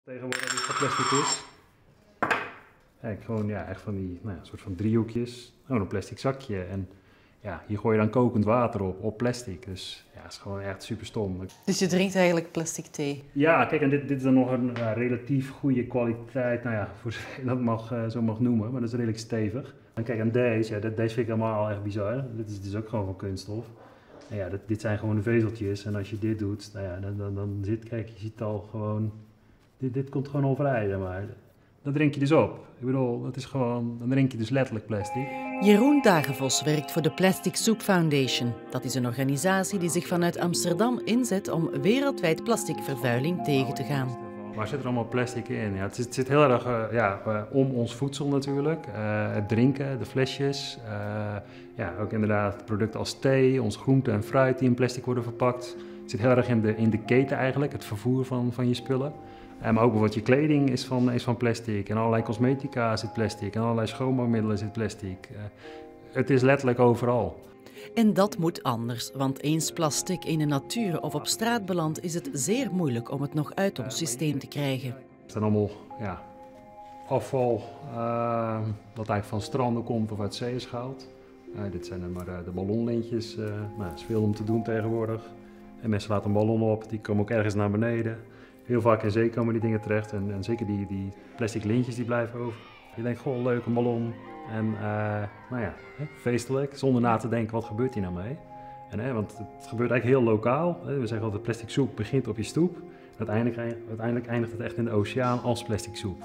Tegenwoordig is van plastic is. Kijk, gewoon ja, echt van die soort van driehoekjes. Gewoon een plastic zakje. En ja, hier gooi je dan kokend water op plastic. Dus ja, het is gewoon echt super stom. Dus je drinkt eigenlijk plastic thee? Ja, kijk, en dit is dan nog een relatief goede kwaliteit. Nou ja, voor zover je dat zo mag noemen. Maar dat is redelijk stevig. En kijk, en deze vind ik helemaal echt bizar. Dit is dus ook gewoon van kunststof. En ja, dit zijn gewoon de vezeltjes. En als je dit doet, nou ja, dan kijk, je ziet al gewoon... Dit komt gewoon al vrij, zeg maar. Dat drink je dus op. Ik bedoel, dat is gewoon, dan drink je dus letterlijk plastic. Jeroen Dagenvos werkt voor de Plastic Soup Foundation. Dat is een organisatie die zich vanuit Amsterdam inzet om wereldwijd plasticvervuiling tegen te gaan. Maar zit er allemaal plastic in? Ja, het zit heel erg om ons voedsel natuurlijk. Het drinken, de flesjes. Ja, ook inderdaad producten als thee, ons groente en fruit die in plastic worden verpakt. Het zit heel erg in de keten eigenlijk, het vervoer van je spullen. Maar ook bijvoorbeeld je kleding is van plastic en allerlei cosmetica zit plastic en allerlei schoonmaakmiddelen zit plastic. Het is letterlijk overal. En dat moet anders, want eens plastic in de natuur of op straat belandt, is het zeer moeilijk om het nog uit ons systeem te krijgen. Het zijn allemaal afval dat eigenlijk van stranden komt of uit zee is gehaald. Dit zijn dan maar de ballonlintjes. Dat is veel om te doen tegenwoordig. En mensen laten een ballon op, die komen ook ergens naar beneden. Heel vaak in zee komen die dingen terecht en zeker die plastic lintjes die blijven over. Je denkt, goh, leuk, een ballon. En feestelijk, zonder na te denken, wat gebeurt hier nou mee? Want het gebeurt eigenlijk heel lokaal. We zeggen altijd, plastic soep begint op je stoep. Uiteindelijk eindigt het echt in de oceaan als plastic soep.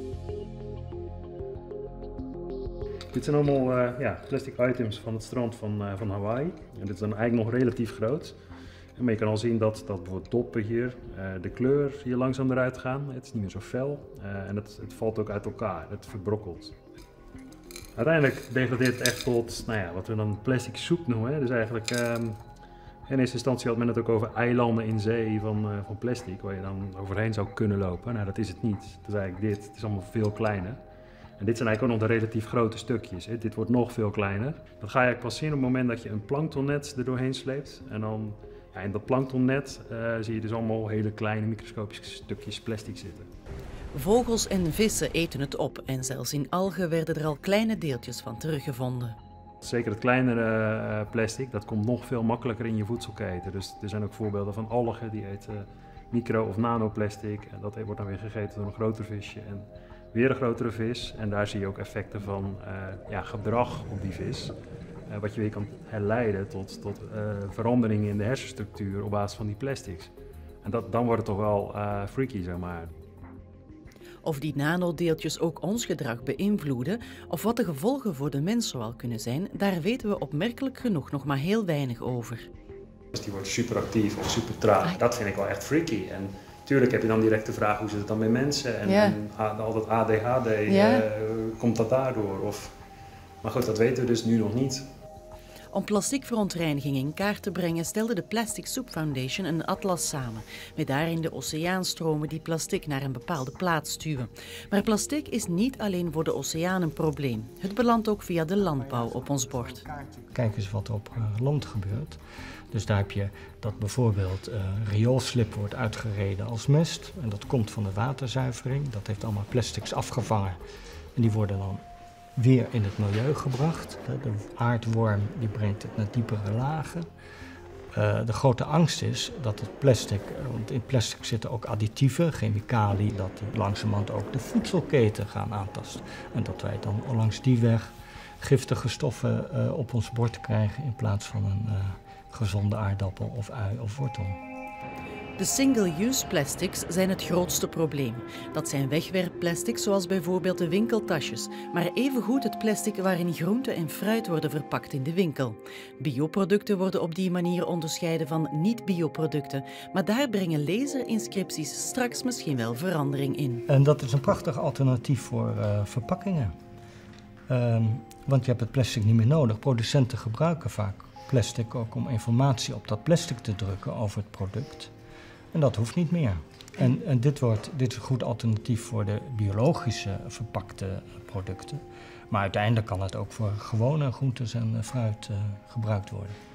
Dit zijn allemaal plastic items van het strand van Hawaii. En dit is dan eigenlijk nog relatief groot. Maar je kan al zien dat bijvoorbeeld doppen hier, de kleur hier langzaam eruit gaan. Het is niet meer zo fel en het valt ook uit elkaar, het verbrokkelt. Uiteindelijk degradeert het echt tot wat we dan plastic soep noemen. Dus eigenlijk in eerste instantie had men het ook over eilanden in zee van plastic waar je dan overheen zou kunnen lopen. Nou, dat is het niet. Het is eigenlijk dit. Het is allemaal veel kleiner. En dit zijn eigenlijk ook nog de relatief grote stukjes. Dit wordt nog veel kleiner. Dat ga je eigenlijk pas zien op het moment dat je een planktonnet er doorheen sleept. En dan in dat planktonnet zie je dus allemaal hele kleine microscopische stukjes plastic zitten. Vogels en vissen eten het op en zelfs in algen werden er al kleine deeltjes van teruggevonden. Zeker het kleinere plastic, dat komt nog veel makkelijker in je voedselketen. Dus er zijn ook voorbeelden van algen die eten micro- of nanoplastic. En dat wordt dan weer gegeten door een groter visje en weer een grotere vis. En daar zie je ook effecten van gedrag op die vis. Wat je weer kan herleiden tot veranderingen in de hersenstructuur op basis van die plastics. En dan wordt het toch wel freaky, zeg maar. Of die nanodeeltjes ook ons gedrag beïnvloeden, of wat de gevolgen voor de mens zoal kunnen zijn, daar weten we opmerkelijk genoeg nog maar heel weinig over. Dus die wordt superactief of super traag. Dat vind ik wel echt freaky. En natuurlijk heb je dan direct de vraag, hoe zit het dan met mensen? En al dat ADHD, komt dat daardoor? Maar goed, dat weten we dus nu nog niet. Om plasticverontreiniging in kaart te brengen stelde de Plastic Soup Foundation een atlas samen, met daarin de oceaanstromen die plastic naar een bepaalde plaats stuwen. Maar plastic is niet alleen voor de oceaan een probleem. Het belandt ook via de landbouw op ons bord. Kijk eens wat er op land gebeurt. Dus daar heb je dat bijvoorbeeld rioolslip wordt uitgereden als mest. En dat komt van de waterzuivering. Dat heeft allemaal plastics afgevangen. En die worden dan weer in het milieu gebracht. De aardworm die brengt het naar diepere lagen. De grote angst is dat het plastic, want in plastic zitten ook additieven, chemicaliën, dat die langzamerhand ook de voedselketen gaan aantasten. En dat wij dan langs die weg giftige stoffen op ons bord krijgen in plaats van een gezonde aardappel of ui of wortel. De single-use plastics zijn het grootste probleem. Dat zijn wegwerpplastics zoals bijvoorbeeld de winkeltasjes, maar evengoed het plastic waarin groente en fruit worden verpakt in de winkel. Bioproducten worden op die manier onderscheiden van niet-bioproducten, maar daar brengen laserinscripties straks misschien wel verandering in. En dat is een prachtig alternatief voor verpakkingen. Want je hebt het plastic niet meer nodig. Producenten gebruiken vaak plastic ook om informatie op dat plastic te drukken over het product. En dat hoeft niet meer. En dit is een goed alternatief voor de biologische verpakte producten. Maar uiteindelijk kan het ook voor gewone groentes en fruit gebruikt worden.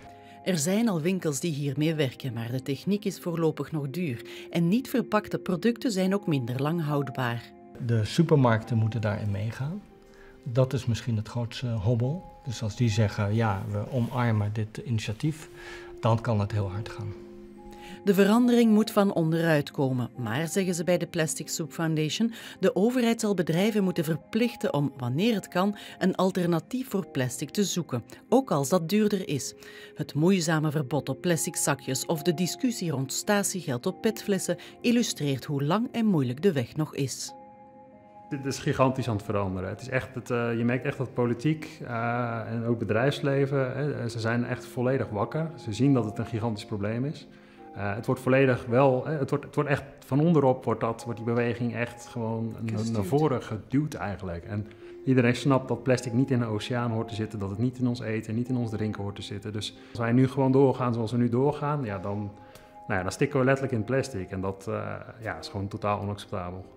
Er zijn al winkels die hiermee werken, maar de techniek is voorlopig nog duur. En niet verpakte producten zijn ook minder lang houdbaar. De supermarkten moeten daarin meegaan. Dat is misschien het grootste hobbel. Dus als die zeggen, ja, we omarmen dit initiatief, dan kan het heel hard gaan. De verandering moet van onderuit komen, maar, zeggen ze bij de Plastic Soup Foundation, de overheid zal bedrijven moeten verplichten om, wanneer het kan, een alternatief voor plastic te zoeken, ook als dat duurder is. Het moeizame verbod op plastic zakjes of de discussie rond statiegeld op petflessen illustreert hoe lang en moeilijk de weg nog is. Dit is gigantisch aan het veranderen. Het is echt je merkt echt dat politiek en ook bedrijfsleven, ze zijn echt volledig wakker. Ze zien dat het een gigantisch probleem is. Het wordt volledig wel, het wordt echt van onderop wordt die beweging echt gewoon naar voren geduwd eigenlijk. En iedereen snapt dat plastic niet in de oceaan hoort te zitten, dat het niet in ons eten, niet in ons drinken hoort te zitten. Dus als wij nu gewoon doorgaan zoals we nu doorgaan, ja, dan stikken we letterlijk in plastic. En dat is gewoon totaal onacceptabel.